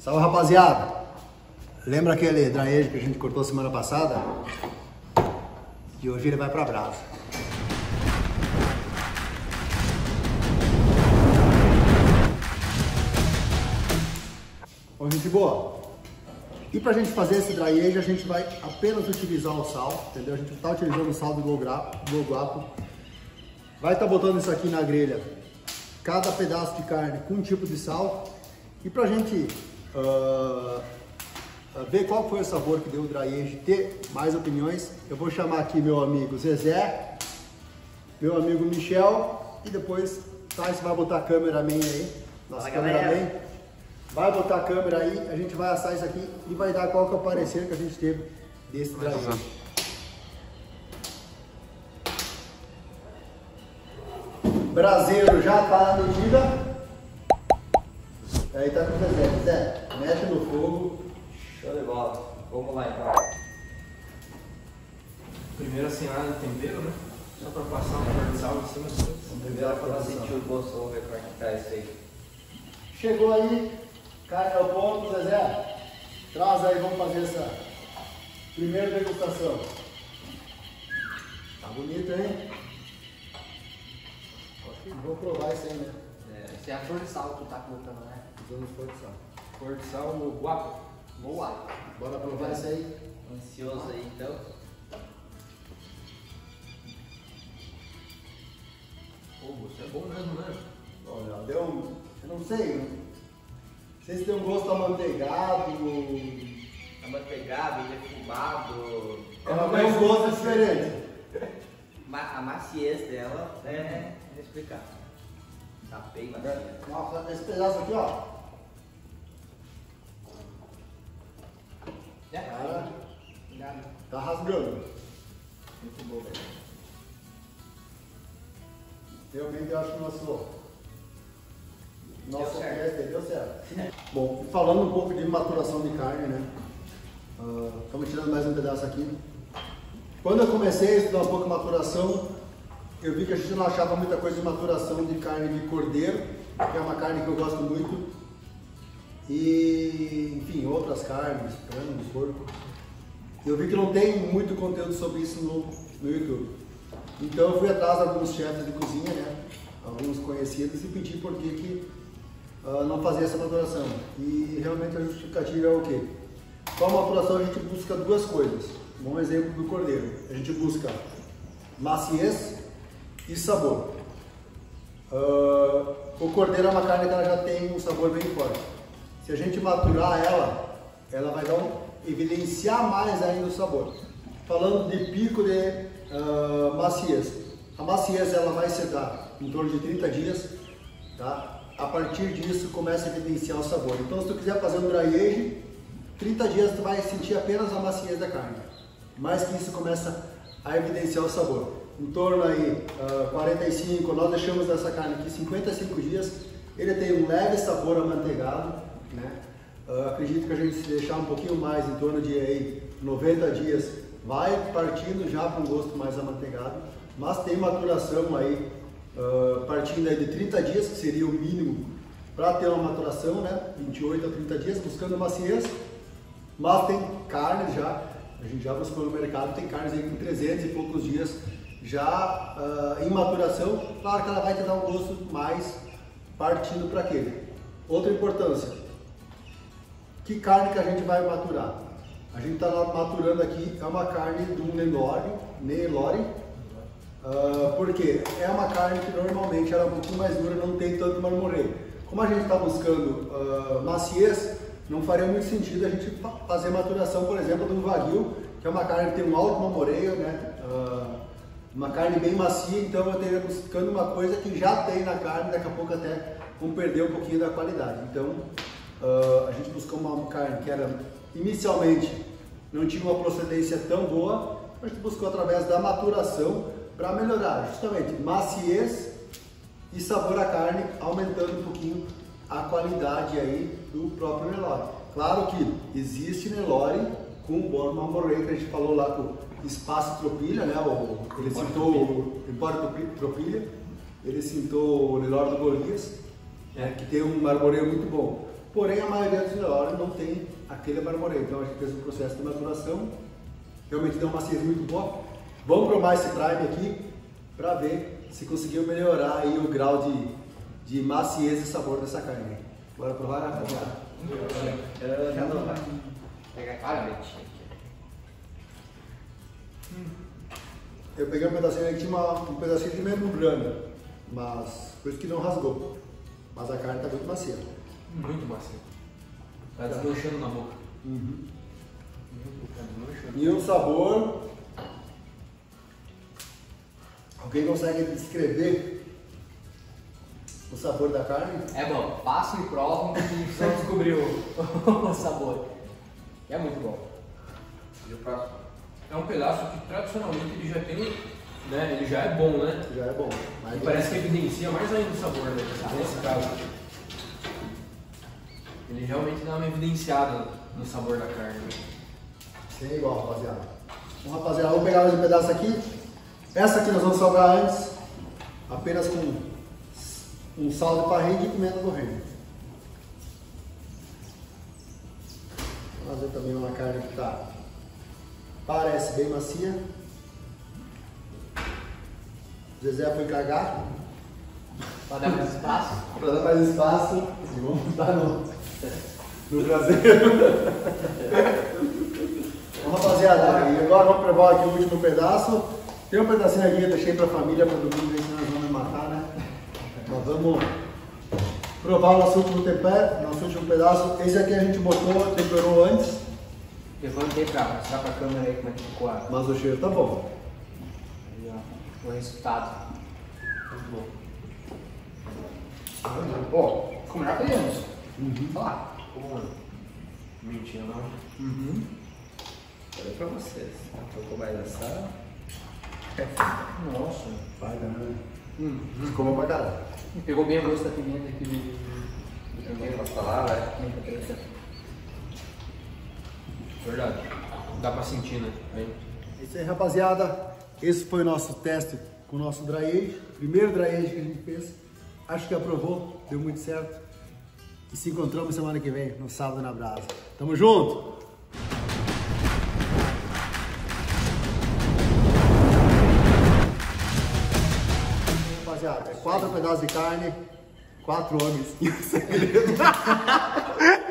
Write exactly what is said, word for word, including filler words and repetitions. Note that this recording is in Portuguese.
Salve, rapaziada! Lembra aquele draejo que a gente cortou semana passada? E hoje ele vai pra brasa. Bom, gente boa! E pra gente fazer esse draejo, a gente vai apenas utilizar o sal, entendeu? A gente tá utilizando o sal do Guapo. Vai estar tá botando isso aqui na grelha, cada pedaço de carne com um tipo de sal. E pra gente uh, ver qual foi o sabor que deu o draejo, ter mais opiniões, eu vou chamar aqui meu amigo Zezé, meu amigo Michel, e depois Thais vai botar a câmera man aí, nossa câmera man, vai botar a câmera aí, a gente vai assar isso aqui e vai dar qual que é o parecer que a gente teve desse draejo. Braseiro já tá na medida. Aí tá com o Zezé. Zé, mexe no fogo. Show de bola. Vamos lá então. Primeiro assim nada de tempero, né? Só pra passar um pouco de sal em cima. Vamos primeiro pra sentir o gosto, vamos ver como é que tá isso aí. Chegou aí, carne ao ponto, Zezé. Traz aí, vamos fazer essa primeira degustação. Tá bonito, hein? Vou provar isso aí, né? Esse é a flor de sal que tu tá colocando, né? Usando flor de sal. Flor de sal no Guapo. Boa! Bora provar isso aí. Ansioso aí então. Pô, você é bom mesmo, né? Olha, deu um... Eu não sei, não sei se tem um gosto amanteigado. Amanteigado, defumado. É um gosto diferente. A maciez dela é inexplicável. Tá bem macia. Nossa, esse pedaço aqui, ó. Cara, tá rasgando. Muito bom, velho. Realmente eu acho que nosso nosso certo. teste deu certo. Bom, falando um pouco de maturação de carne, né? Estamos uh, tirando mais um pedaço aqui. Quando eu comecei a estudar um pouco de maturação, eu vi que a gente não achava muita coisa de maturação de carne de cordeiro, que é uma carne que eu gosto muito. E, enfim, outras carnes, frango, porco. Eu vi que não tem muito conteúdo sobre isso no, no YouTube. Então eu fui atrás de alguns chefes de cozinha, né? Alguns conhecidos, e pedi por que, que uh, não fazia essa maturação. E realmente a justificativa é o quê? Com a maturação a gente busca duas coisas. Um bom exemplo do cordeiro. A gente busca maciez e sabor. Uh, o cordeiro é uma carne que ela já tem um sabor bem forte. Se a gente maturar ela, ela vai dar um, evidenciar mais ainda o sabor. Falando de pico de uh, maciez. A maciez ela vai se dar em torno de trinta dias. Tá? A partir disso começa a evidenciar o sabor. Então se tu quiser fazer um draejo, trinta dias tu vai sentir apenas a maciez da carne. Mais que isso começa a evidenciar o sabor. Em torno aí, uh, quarenta e cinco, nós deixamos essa carne aqui cinquenta e cinco dias, ele tem um leve sabor amanteigado, né? Uh, acredito que a gente se deixar um pouquinho mais, em torno de aí, noventa dias, vai partindo já para um gosto mais amanteigado, mas tem maturação aí, uh, partindo aí de trinta dias, que seria o mínimo para ter uma maturação, né? vinte e oito a trinta dias, buscando maciez, mas tem carnes já. A gente já buscou no mercado, tem carnes aí com trezentos e poucos dias já uh, em maturação. Claro que ela vai te dar um gosto mais partindo para aquele. Outra importância, que carne que a gente vai maturar? A gente está maturando aqui, é uma carne do Nelore, Nelore uh, porque é uma carne que normalmente ela é um pouquinho mais dura, não tem tanto marmoreio. Como a gente está buscando uh, maciez, não faria muito sentido a gente fazer maturação, por exemplo, do Wagyu, que é uma carne que tem um alto marmoreio, né? Uh, uma carne bem macia, então eu estaria buscando uma coisa que já tem na carne, daqui a pouco até vamos perder um pouquinho da qualidade. Então uh, a gente buscou uma carne que era inicialmente não tinha uma procedência tão boa, a gente buscou através da maturação para melhorar justamente maciez e sabor à carne, aumentando um pouquinho a qualidade aí do próprio Nelore. Claro que existe Nelore com bom marmoreio, que a gente falou lá com o Espaço Tropilha, né? O, ele citou o Empório Tropilha, ele citou o Nelore do Golias, é, que tem um marmoreio muito bom. Porém, a maioria dos Nelore aquele é marmoreio. Então a gente fez um processo de maturação, realmente deu uma maciez muito boa. Vamos provar esse prime aqui para ver se conseguiu melhorar aí o grau de, de maciez e sabor dessa carne. Bora provar, rapaziada? Eu já não vai. Pega a cabeça. Eu peguei um pedacinho aqui, tinha uma, um pedacinho de membrana, mas por isso que não rasgou. Mas a carne tá muito macia. Muito macio. Tá desmanchando na boca. Uhum. Tá desmanchando. E o sabor... Alguém consegue descrever o sabor da carne? É bom, façam e provam que só descobriu o sabor. É muito bom. E o próximo? É um pedaço que tradicionalmente ele já tem, né? Ele já é bom, né? Já é bom. Mas E parece que evidencia mais ainda o sabor, né? Nesse caso. Ele realmente dá uma evidenciada no sabor da carne. Sim, é igual, rapaziada. Então, rapaziada, vamos pegar mais um pedaço aqui. Essa aqui nós vamos salgar antes, apenas com um sal de parrilha e pimenta do reino. Vamos fazer também uma carne que tá, parece bem macia. O Zezé foi cagar Para dar mais espaço. para dar mais espaço e vamos estar no, no traseiro. Bom, rapaziada, e agora vamos provar aqui o último pedaço. Tem um pedacinho aqui que eu deixei pra família para domingo, ver se nós vamos matar, né? Nós vamos provar o nosso último tempero, nosso último pedaço. Esse aqui a gente botou, temperou antes, Levantei para mostrar para a câmera aí como é que ficou a... mas o cheiro tá bom. Aí, ó, o resultado. Muito bom. Pô, ficou melhor que menos. Uhum. Falar. Como mentia não. Uhum. Olha pra vocês. Um pouco mais assado. Nossa. Vai, né? Hum. Ficou bom pra caralho. Pegou bem o gosto da pimenta aqui do... do Eu tempero. posso falar, velho? Pimenta preta. Verdade. Dá pra sentir, né? Bem. É isso aí, rapaziada. Esse foi o nosso teste com o nosso dry age. Primeiro dry age que a gente fez. Acho que aprovou, deu muito certo. E se encontramos semana que vem, no sábado na brasa. Tamo junto! Rapaziada, é quatro pedaços de carne, quatro homens.